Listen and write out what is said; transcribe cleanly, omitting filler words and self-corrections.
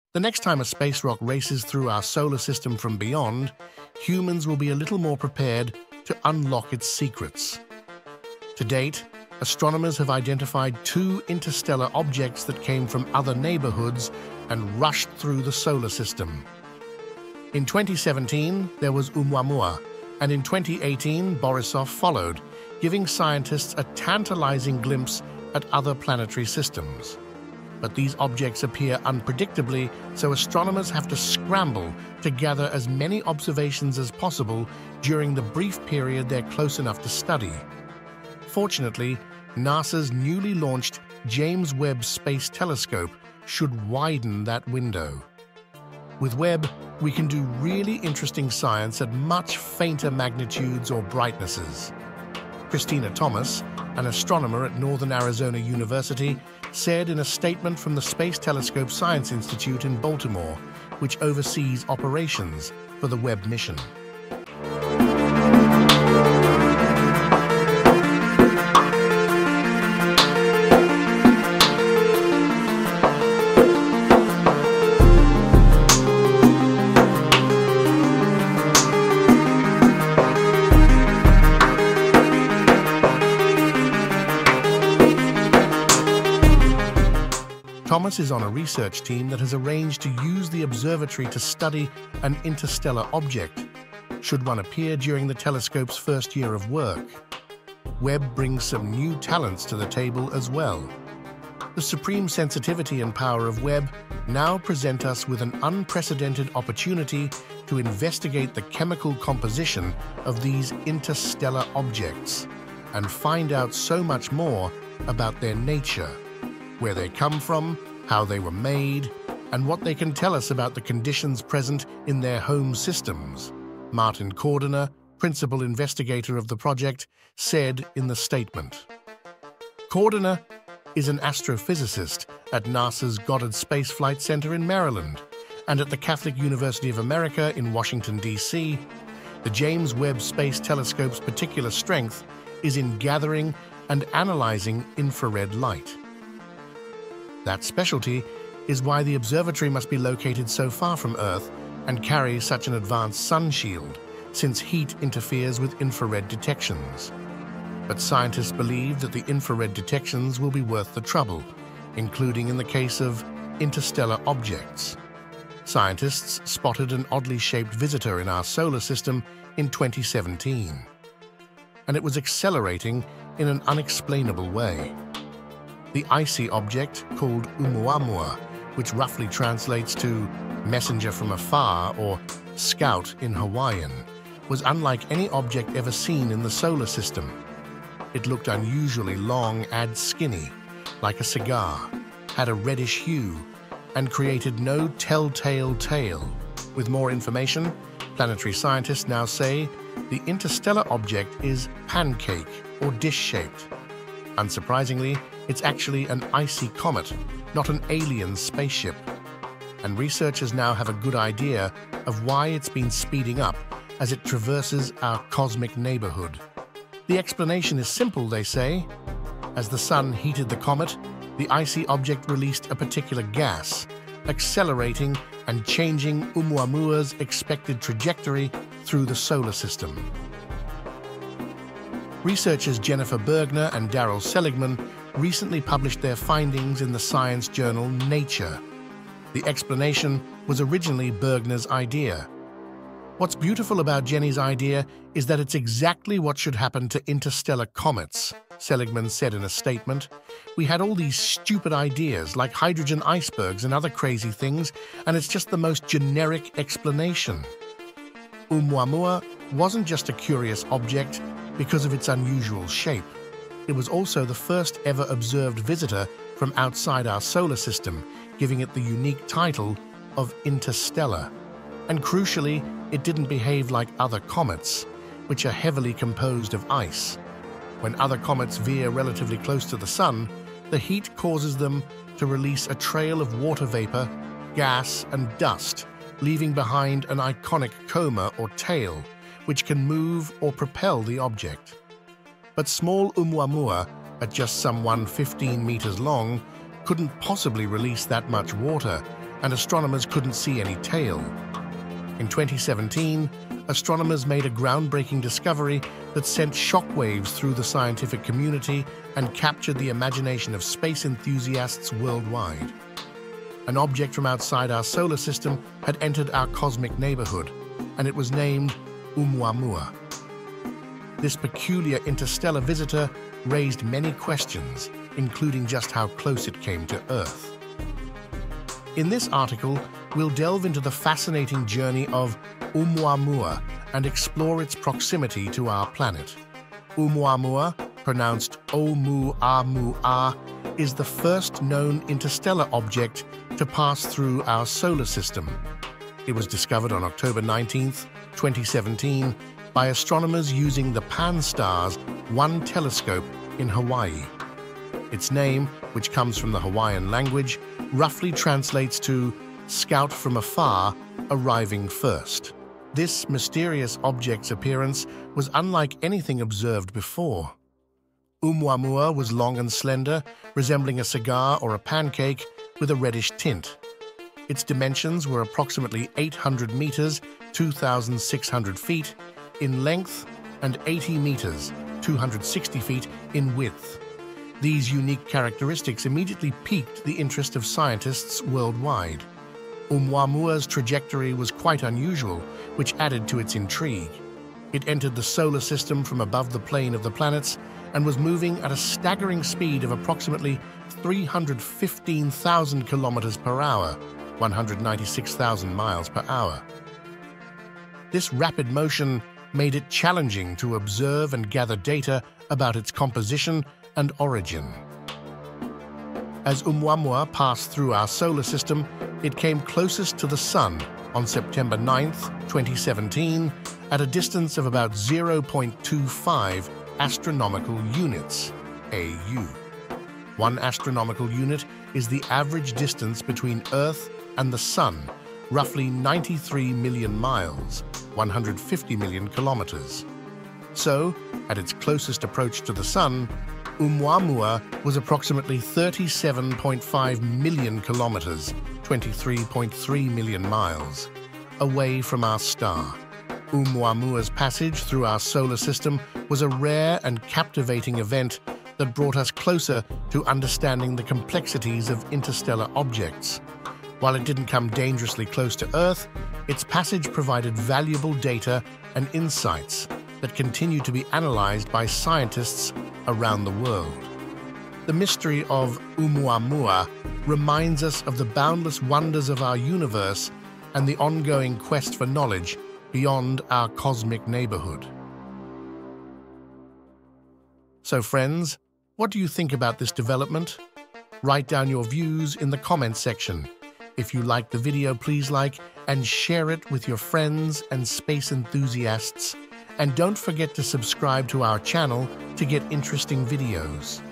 The next time a space rock races through our solar system from beyond, humans will be a little more prepared to unlock its secrets. To date, astronomers have identified 2 interstellar objects that came from other neighborhoods and rushed through the solar system. In 2017, there was Oumuamua, and in 2018, Borisov followed, giving scientists a tantalizing glimpse at other planetary systems. But these objects appear unpredictably, so astronomers have to scramble to gather as many observations as possible during the brief period they're close enough to study. Fortunately, NASA's newly launched James Webb Space Telescope should widen that window. With Webb, we can do really interesting science at much fainter magnitudes or brightnesses. Christina Thomas, an astronomer at Northern Arizona University, said in a statement from the Space Telescope Science Institute in Baltimore, which oversees operations for the Webb mission. Thomas is on a research team that has arranged to use the observatory to study an interstellar object, should one appear during the telescope's first year of work. Webb brings some new talents to the table as well. The supreme sensitivity and power of Webb now present us with an unprecedented opportunity to investigate the chemical composition of these interstellar objects and find out so much more about their nature, where they come from, how they were made, and what they can tell us about the conditions present in their home systems, Martin Cordiner, principal investigator of the project, said in the statement. Cordiner is an astrophysicist at NASA's Goddard Space Flight Center in Maryland and at the Catholic University of America in Washington, D.C. The James Webb Space Telescope's particular strength is in gathering and analyzing infrared light. That specialty is why the observatory must be located so far from Earth and carry such an advanced sun shield, since heat interferes with infrared detections. But scientists believe that the infrared detections will be worth the trouble, including in the case of interstellar objects. Scientists spotted an oddly shaped visitor in our solar system in 2017, and it was accelerating in an unexplainable way. The icy object, called Oumuamua, which roughly translates to messenger from afar or scout in Hawaiian, was unlike any object ever seen in the solar system. It looked unusually long and skinny, like a cigar, had a reddish hue, and created no telltale tail. With more information, planetary scientists now say the interstellar object is pancake or dish-shaped. Unsurprisingly, it's actually an icy comet, not an alien spaceship. And researchers now have a good idea of why it's been speeding up as it traverses our cosmic neighborhood. The explanation is simple, they say. As the sun heated the comet, the icy object released a particular gas, accelerating and changing Oumuamua's expected trajectory through the solar system. Researchers Jennifer Bergner and Daryl Seligman recently published their findings in the science journal Nature. The explanation was originally Bergner's idea. What's beautiful about Jenny's idea is that it's exactly what should happen to interstellar comets, Seligman said in a statement. We had all these stupid ideas like hydrogen icebergs and other crazy things, and it's just the most generic explanation. Oumuamua wasn't just a curious object because of its unusual shape. It was also the first ever observed visitor from outside our solar system, giving it the unique title of interstellar. And crucially, it didn't behave like other comets, which are heavily composed of ice. When other comets veer relatively close to the sun, the heat causes them to release a trail of water vapor, gas, and dust, leaving behind an iconic coma or tail, which can move or propel the object. But small Oumuamua, at just some 115 meters long, couldn't possibly release that much water, and astronomers couldn't see any tail. In 2017, astronomers made a groundbreaking discovery that sent shockwaves through the scientific community and captured the imagination of space enthusiasts worldwide. An object from outside our solar system had entered our cosmic neighborhood, and it was named Oumuamua. This peculiar interstellar visitor raised many questions, including just how close it came to Earth. In this article, we'll delve into the fascinating journey of Oumuamua and explore its proximity to our planet. Oumuamua, pronounced Oumuamua, is the first known interstellar object to pass through our solar system. It was discovered on October 19, 2017, by astronomers using the Pan-STARRS 1 telescope in Hawaii. Its name, which comes from the Hawaiian language, roughly translates to "scout from afar, arriving first." This mysterious object's appearance was unlike anything observed before. Oumuamua was long and slender, resembling a cigar or a pancake with a reddish tint. Its dimensions were approximately 800 meters, 2,600 feet, in length and 80 meters, 260 feet, in width. These unique characteristics immediately piqued the interest of scientists worldwide. Oumuamua's trajectory was quite unusual, which added to its intrigue. It entered the solar system from above the plane of the planets and was moving at a staggering speed of approximately 315,000 kilometers per hour, 196,000 miles per hour. This rapid motion made it challenging to observe and gather data about its composition and origin. As Oumuamua passed through our solar system, it came closest to the Sun on September 9, 2017, at a distance of about 0.25 astronomical units, AU. 1 astronomical unit is the average distance between Earth and the Sun, roughly 93 million miles, 150 million kilometers. So, at its closest approach to the Sun, Oumuamua was approximately 37.5 million kilometers, 23.3 million miles, away from our star. Oumuamua's passage through our solar system was a rare and captivating event that brought us closer to understanding the complexities of interstellar objects. While it didn't come dangerously close to Earth, its passage provided valuable data and insights that continue to be analyzed by scientists around the world. The mystery of Oumuamua reminds us of the boundless wonders of our universe and the ongoing quest for knowledge beyond our cosmic neighborhood. So friends, what do you think about this development? Write down your views in the comments section. If you liked the video, please like and share it with your friends and space enthusiasts. And don't forget to subscribe to our channel to get interesting videos.